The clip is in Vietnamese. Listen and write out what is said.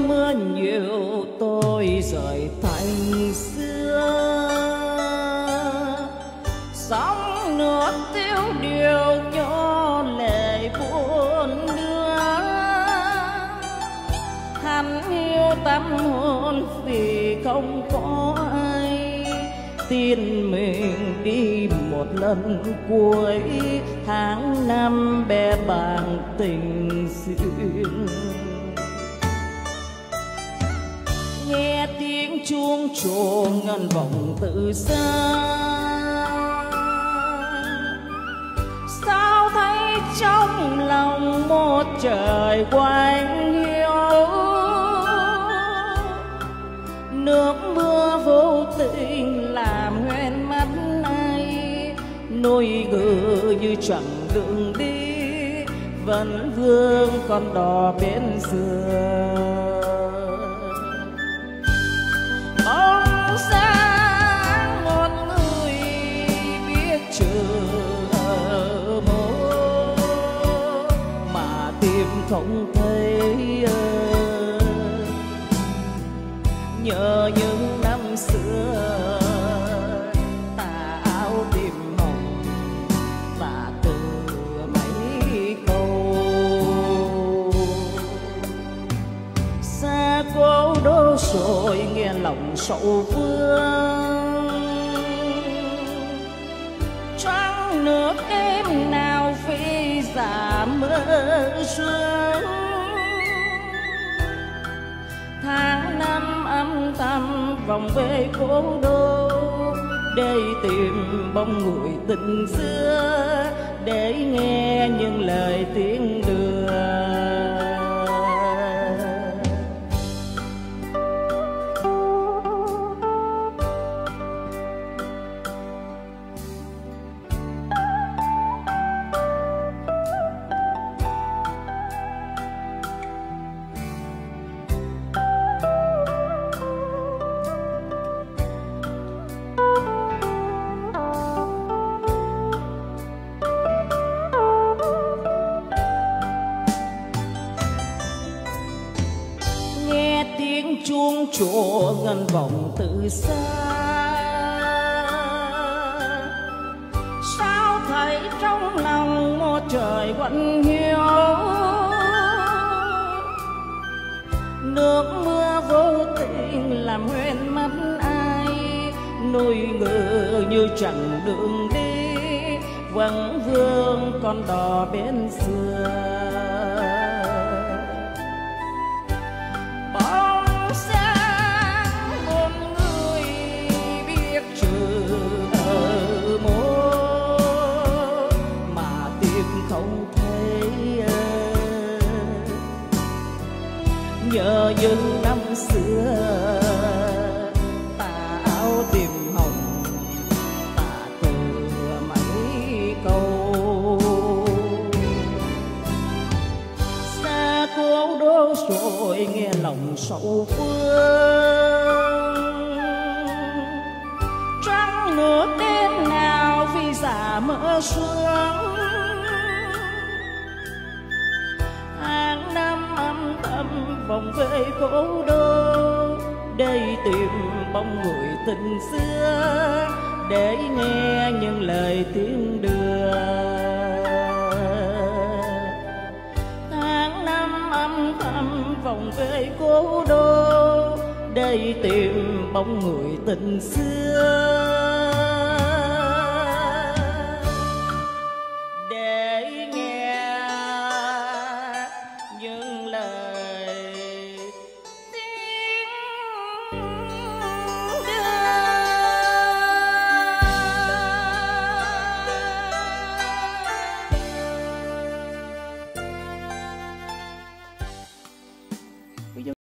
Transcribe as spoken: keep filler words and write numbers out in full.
mưa nhiều tôi rời thành xưa. Sóng nước tiêu điều cho lệ buồn đưa. Hắn yêu tâm hồn vì không có ai tin mình đi một lần cuối tháng năm bè bàng tình duyên. Nghe tiếng chuông chùa ngân vọng từ xa, sao thấy trong lòng một trời quanh hiu. Nước mưa vô tình làm hoen mắt ai, nỗi gờ như chẳng đường đi vẫn vương con đò bên xưa. Bóng sáng một người biết chờ ở mô mà tìm không thấy. Nhớ những năm xưa tà áo tìm hồng và từ mấy câu xa cố đô rồi nghe lòng sầu vương. Trăng nước em nào phi giả mơ sương. Tháng năm âm thầm vòng về cố đô để tìm bóng người tình xưa, để nghe những lời tiếng đưa. Chuông chùa ngân vọng từ xa, sao thấy trong lòng một trời quạnh hiu. Nước mưa vô tình làm hoen mắt ai, nỗi ngờ như chẳng đường đi vẫn vương con đò bên xưa. Nhớ những năm xưa tà áo tìm hồng tà từ mấy câu xa cố đô rồi nghe lòng sầu phương. Trăng nước đêm nào vì giả mơ sương. Vòng về cố đô để tìm bóng người tình xưa, để nghe những lời tiếng đưa. Tháng năm âm thầm vòng về cố đô để tìm bóng người tình xưa,